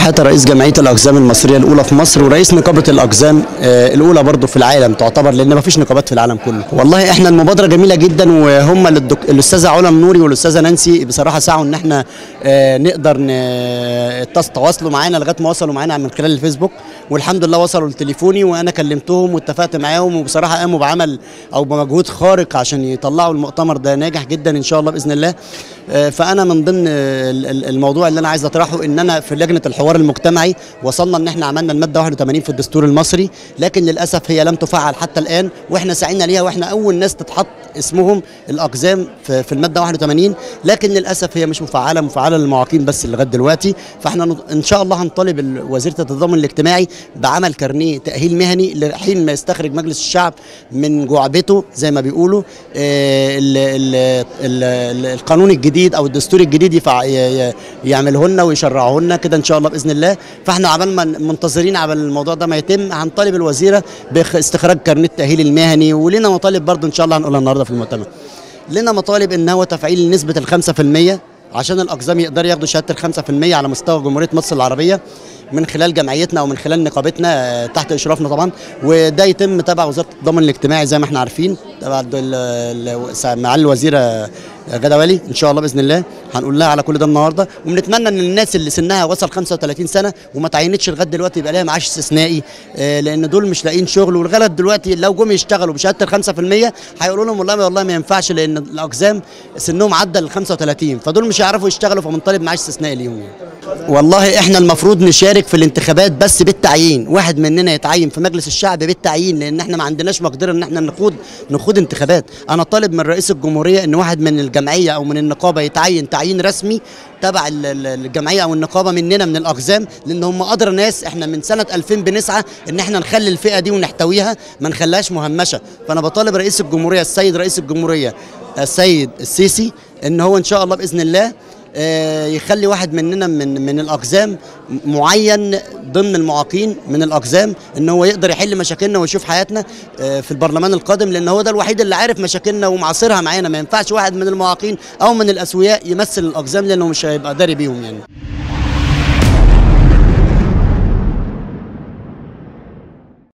شحاتة رئيس جمعية الأقزام المصرية الأولى في مصر ورئيس نقابة الأقزام الأولى برضو في العالم تعتبر، لأن ما فيش نقابات في العالم كله. والله احنا المبادرة جميلة جدا، وهم الأستاذة علا النوري والأستاذة نانسي بصراحة سعوا إن احنا نقدر تواصلوا معانا لغاية ما وصلوا معانا من خلال الفيسبوك، والحمد لله وصلوا لتليفوني وأنا كلمتهم واتفقت معاهم، وبصراحة قاموا بعمل أو بمجهود خارق عشان يطلعوا المؤتمر ده ناجح جدا إن شاء الله بإذن الله. فأنا من ضمن الموضوع اللي أنا عايز أطرحه إن أنا في لجنة الحوار المجتمعي وصلنا ان احنا عملنا الماده 81 في الدستور المصري، لكن للاسف هي لم تفعل حتى الان، واحنا سعينا ليها واحنا اول ناس تتحط اسمهم الاقزام في الماده 81، لكن للاسف هي مش مفعله للمعاقين بس لغايه دلوقتي. فاحنا ان شاء الله هنطالب وزيره التضامن الاجتماعي بعمل كارنيه تاهيل مهني لحين ما يستخرج مجلس الشعب من جعبته زي ما بيقولوا القانون الجديد او الدستور الجديد يعمله لنا ويشرعه لنا كده ان شاء الله باذن الله. فاحنا عبال ما منتظرين عبال الموضوع ده ما يتم هنطالب الوزيره باستخراج كارنيه التاهيل المهني، ولنا مطالب برضو ان شاء الله هنقولها النهارده في المؤتمر. لنا مطالب ان هو تفعيل نسبه ال5% عشان الاقزام يقدروا ياخدوا شهاده ال5% على مستوى جمهوريه مصر العربيه من خلال جمعيتنا او من خلال نقابتنا تحت اشرافنا طبعا، وده يتم تبع وزاره التضامن الاجتماعي زي ما احنا عارفين تبع معالي الوزيره غدا والي ان شاء الله باذن الله. هنقول لها على كل ده النهارده، وبنتمنى ان الناس اللي سنها وصل 35 سنه وما تعينتش لغايه دلوقتي يبقى لها معاش استثنائي، لان دول مش لاقيين شغل، والغلط دلوقتي لو جم يشتغلوا بشهاده ال5% هيقولوا لهم والله ما ينفعش لان الاقزام سنهم عدى ال 35، فدول مش هيعرفوا يشتغلوا، فبنطالب معاش استثنائي ليهم يعني. والله احنا المفروض نشارك في الانتخابات بس بالتعيين، واحد مننا يتعين في مجلس الشعب بالتعيين، لان احنا ما عندناش مقدره ان احنا نخوض انتخابات. انا طالب من رئيس الجمهوريه ان واحد من الجمعيه او من النقابه يتعين تعيين رسمي تبع الجمعيه او النقابه مننا من الاقزام، لان هم ادرى ناس. احنا من سنه 2000 بنسعى ان احنا نخلي الفئه دي ونحتويها ما نخليهاش مهمشه. فانا بطالب رئيس الجمهوريه السيد رئيس الجمهوريه السيد السيسي ان هو ان شاء الله باذن الله يخلي واحد مننا من الاقزام معين ضمن المعاقين من الاقزام ان هو يقدر يحل مشاكلنا ويشوف حياتنا في البرلمان القادم، لان هو ده الوحيد اللي عارف مشاكلنا ومعاصرها معانا. ما ينفعش واحد من المعاقين او من الاسوياء يمثل الاقزام لانه مش هيبقى داري بيهم يعني.